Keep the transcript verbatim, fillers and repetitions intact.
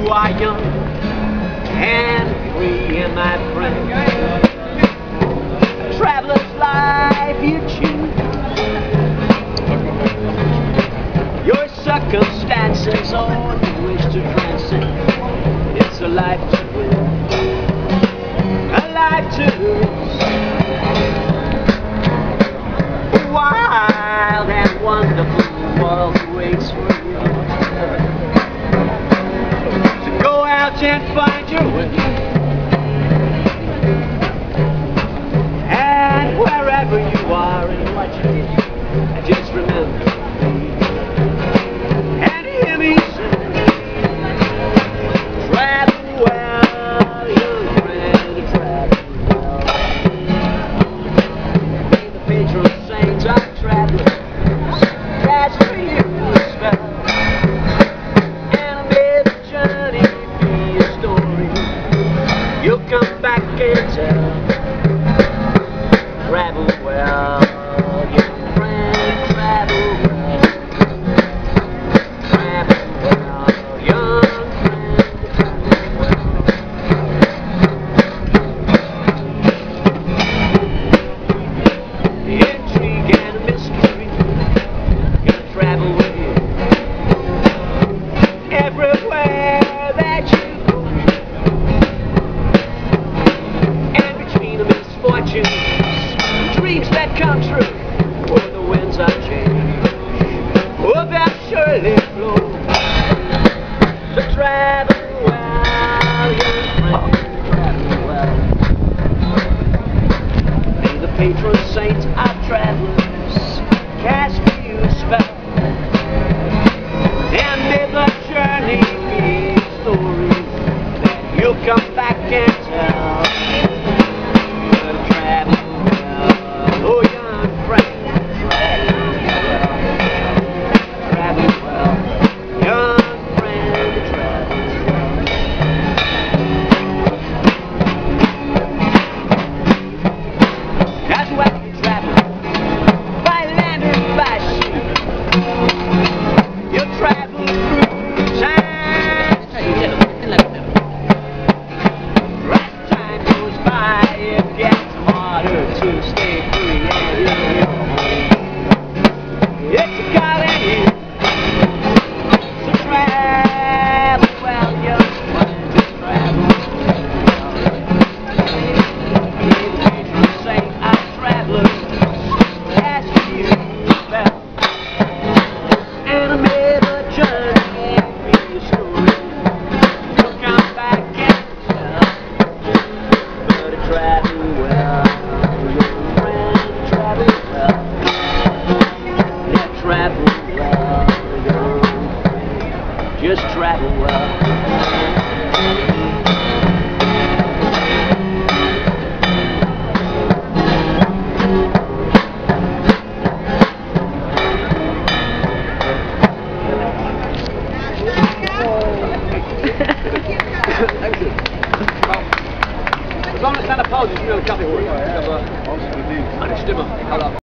You are young and free, and my friend, a traveler's life you choose. Your circumstances all you wish to transcend. It's a life to live, a life to lose. A wild and wonderful world waits for you. So go out and find your way, and wherever you are and what you do, just remember and hear me say, travel well, young friend, travel well. May the patron saints of travelers cast for you a spell, and may the journey be a story you'll come back and tell. Travel well, young friend, travel well. Travel well, young friend, travel well. The intrigue and the mystery, gonna travel with you everywhere that you go. And between the misfortunes, dreams that come true, or the winds of change, or that surely flow. So travel well, young friend, travel well. May the patron saints of travelers cast for you a spell, and may the journey be a story that you'll come back and tell. Oh, young friend, travel well. Travel well. Young friend, travel well. That's why you travel, by land or by sea. You'll travel through time. As time goes by, it gets harder to stay free. It's a God in you. So travel well, young friend, just travel well. May the patron saint of travelers cast for you a spell, and may the journey be a story you'll come back and tell. But travel well, young friend, travel well. Travel well, young friend, just travel well. Thank you. Besonders deine Pause, ich bin ein Kaffee holen. Aber eine Stimme.